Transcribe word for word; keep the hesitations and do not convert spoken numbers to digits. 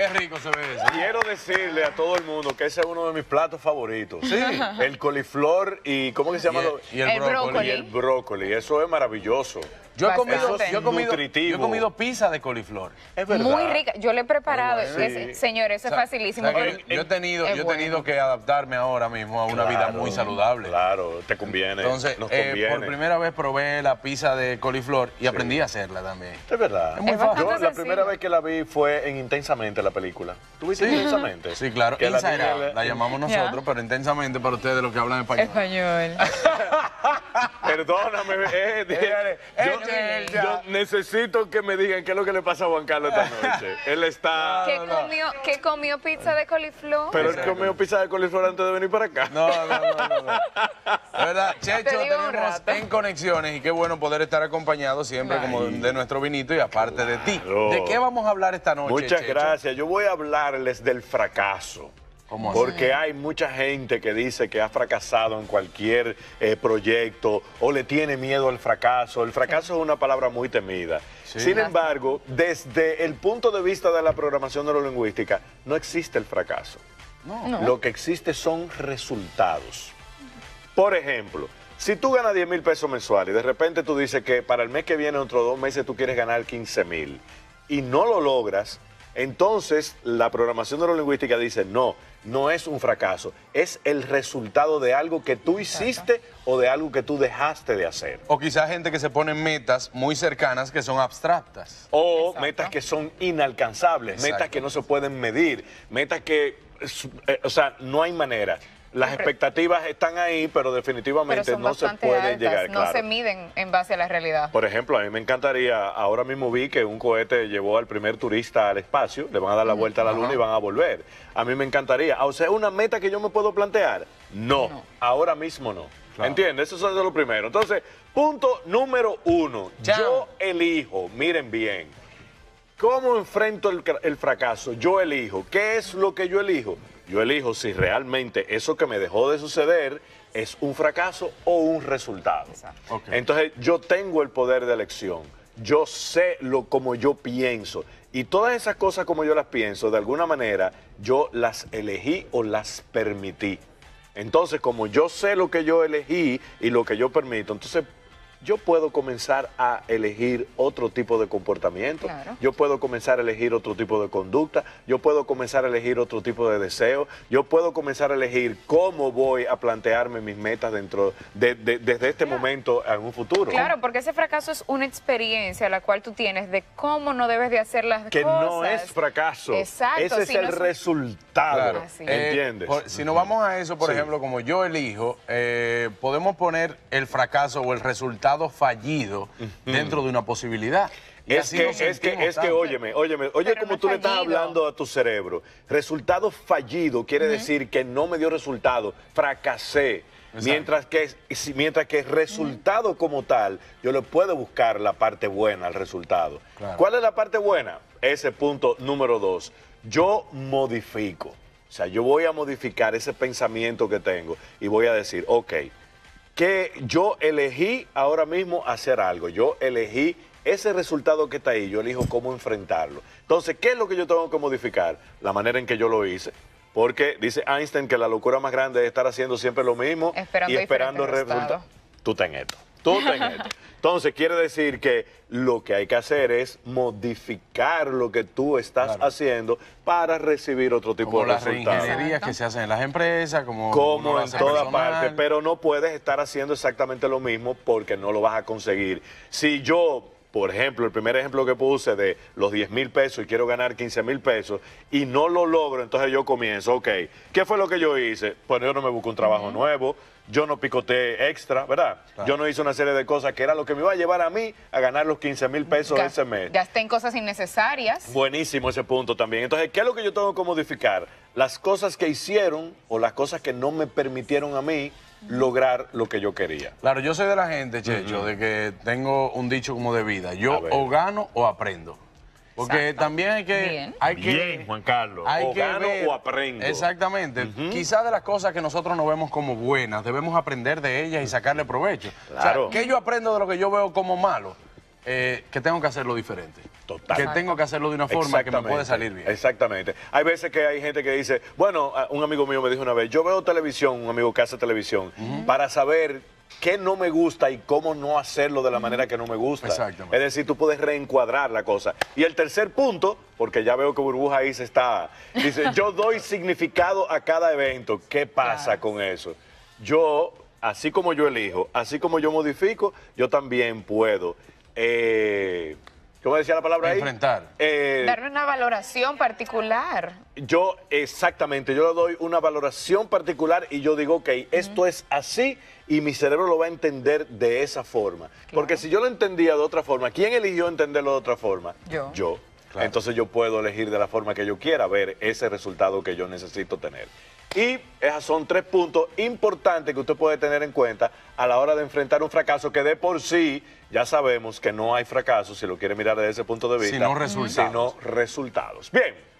Qué rico se ve eso. Quiero decirle a todo el mundo que ese es uno de mis platos favoritos. Sí. El coliflor y, ¿cómo que se llama? Y el, y el, El brócoli. brócoli. Y el brócoli. Eso es maravilloso. Yo he, comido, Bastante. yo, he comido, Nutritivo. yo he comido pizza de coliflor. Es verdad. Muy rica. Yo le he preparado. Muy bueno. ese- Sí. Señor, eso O sea, es facilísimo. o sea, que pero yo, yo he tenido, es yo he tenido bueno. que adaptarme ahora mismo a una vida Claro, muy saludable. Claro, te conviene. Entonces, nos eh, conviene. por primera vez probé la pizza de coliflor y aprendí a hacerla también. Es verdad. Es muy Es fácil. bastante Yo la sencillo. primera vez que la vi fue en Intensamente, la película. ¿Tú viste Sí. Intensamente? Sí, claro. Que la Inside niña Out, le- la llamamos Ya. nosotros, pero intensamente para ustedes los que hablan español. Español. Perdóname, eh, Dígale, yo, échale el yo ya. necesito que me digan qué es lo que le pasa a Juan Carlos esta noche. Él está... ¿Qué, no, no. comió, ¿Qué comió pizza de coliflor? Pero él comió pizza de coliflor antes de venir para acá. No, no, no, no, no. De verdad, Checho, Te digo un tenemos rato. en conexiones y qué bueno poder estar acompañados siempre Claro. como de, de nuestro vinito y aparte de ti. Claro. ¿De qué vamos a hablar esta noche, Muchas Checho? gracias. Yo voy a hablarles del fracaso. ¿Cómo así? Porque hay mucha gente que dice que ha fracasado en cualquier eh, proyecto o le tiene miedo al fracaso. El fracaso es una palabra muy temida. Sí. Sin embargo, desde el punto de vista de la programación neurolingüística, no existe el fracaso. No. No. Lo que existe son resultados. Por ejemplo, si tú ganas diez mil pesos mensuales y de repente tú dices que para el mes que viene, dentro de dos meses, tú quieres ganar quince mil y no lo logras, entonces la programación neurolingüística dice, no, no es un fracaso, es el resultado de algo que tú hiciste o de algo que tú dejaste de hacer. O quizás gente que se pone metas muy cercanas que son abstractas. O Exacto. metas que son inalcanzables, Exacto. metas que no se pueden medir, metas que, eh, o sea, no hay manera. Las Siempre. expectativas están ahí, pero Pero definitivamente son no se bastante pueden altas. llegar, No claro. se miden en base a la realidad. Por ejemplo, a mí me encantaría, ahora mismo vi que un cohete llevó al primer turista al espacio, le van a dar la vuelta a la luna y van a volver. A mí me encantaría. O sea, ¿es una meta que yo me puedo plantear? No, No. ahora mismo no. Claro. ¿Entiendes? Eso es lo primero. Entonces, punto número uno. Chao. Yo elijo, miren bien, ¿cómo enfrento el, cra- el fracaso? Yo elijo. ¿Qué es lo que yo elijo? Yo elijo si realmente eso que me dejó de suceder es un fracaso o un resultado. Exacto. Ok. Entonces, yo tengo el poder de elección. Yo sé lo como yo pienso. Y todas esas cosas como yo las pienso, de alguna manera, yo las elegí o las permití. Entonces, como yo sé lo que yo elegí y lo que yo permito, entonces yo puedo comenzar a elegir otro tipo de comportamiento, Claro. yo puedo comenzar a elegir otro tipo de conducta, yo puedo comenzar a elegir otro tipo de deseo, yo puedo comenzar a elegir cómo voy a plantearme mis metas dentro de, de- desde este momento en un futuro. Claro, porque ese fracaso es una experiencia la cual tú tienes de cómo no debes de hacer las Que cosas. no es fracaso. Exacto. Ese es si el no es- resultado. Claro. Así. Eh, ¿Entiendes? por- si nos vamos a eso, por Sí. ejemplo, como yo elijo, eh, podemos poner el fracaso o el resultado fallido dentro de una posibilidad. Y Es así que, nos es que, sentimos es que, tanto. óyeme, óyeme, oye, Pero como no tú le es estás fallido. hablando a tu cerebro. Resultado fallido quiere decir que no me dio resultado, fracasé. Mientras que, si- mientras que resultado como tal, yo le puedo buscar la parte buena al resultado. Claro. ¿Cuál es la parte buena? Ese punto número dos. Yo modifico. O sea, yo voy a modificar ese pensamiento que tengo y voy a decir, ok, que yo elegí ahora mismo hacer algo, yo elegí ese resultado que está ahí, yo elijo cómo enfrentarlo. Entonces, ¿qué es lo que yo tengo que modificar? La manera en que yo lo hice. Porque dice Einstein que la locura más grande es estar haciendo siempre lo mismo Esperando y esperando diferentes resultados. resultados. Tú ten esto, tú ten esto. Entonces, quiere decir que lo que hay que hacer es modificar lo que tú estás Claro. haciendo para recibir otro tipo Como de las resultados. reingenierías que se hacen en las empresas, como, Como uno lo en hace toda personal. parte, pero no puedes estar haciendo exactamente lo mismo porque no lo vas a conseguir. Si yo, por ejemplo, el primer ejemplo que puse de los diez mil pesos y quiero ganar quince mil pesos y no lo logro, entonces yo comienzo, ok, ¿qué fue lo que yo hice? Pues yo no me busco un trabajo nuevo, yo no picoteé extra, ¿verdad? Claro. Yo no hice una serie de cosas que era lo que me iba a llevar a mí a ganar los quince mil pesos Gas- ese mes. Gasté en cosas innecesarias. Buenísimo ese punto también. Entonces, ¿qué es lo que yo tengo que modificar? Las cosas que hicieron o las cosas que no me permitieron a mí lograr lo que yo quería. Claro, yo soy de la gente, Checho, de que tengo un dicho como de vida. A Yo ver. o gano o aprendo. Porque Exacto. también hay que... Bien. Hay que Bien, Juan Carlos. hay O que gano ver- o aprendo. Exactamente. Quizás de las cosas que nosotros no vemos como buenas, debemos aprender de ellas y sacarle provecho. Claro. O sea, ¿qué yo aprendo de lo que yo veo como malo? eh, que tengo que hacerlo diferente. Total. Que tengo que hacerlo de una forma que me puede salir bien. Exactamente. Hay veces que hay gente que dice, bueno, un amigo mío me dijo una vez, yo veo televisión, un amigo que hace televisión, uh-huh. para saber qué no me gusta y cómo no hacerlo de la manera que no me gusta. Exactamente. Es decir, tú puedes reencuadrar la cosa. Y el tercer punto, porque ya veo que Burbuja ahí se está, dice, yo doy significado a cada evento. ¿Qué pasa claro. con eso? Yo, así como yo elijo, así como yo modifico, yo también puedo... Eh, ¿Cómo decía la palabra ahí? Enfrentar. Eh, Darle una valoración particular. Yo, exactamente, yo le doy una valoración particular y yo digo, ok, uh-huh. esto es así y mi cerebro lo va a entender de esa forma. Claro. Porque si yo lo entendía de otra forma, ¿quién eligió entenderlo de otra forma? Yo. Yo. Claro. Entonces yo puedo elegir de la forma que yo quiera ver ese resultado que yo necesito tener. Y esos son tres puntos importantes que usted puede tener en cuenta a la hora de enfrentar un fracaso que de por sí ya sabemos que no hay fracaso, si lo quiere mirar desde ese punto de vista. Sino resultados. Sino resultados. Bien.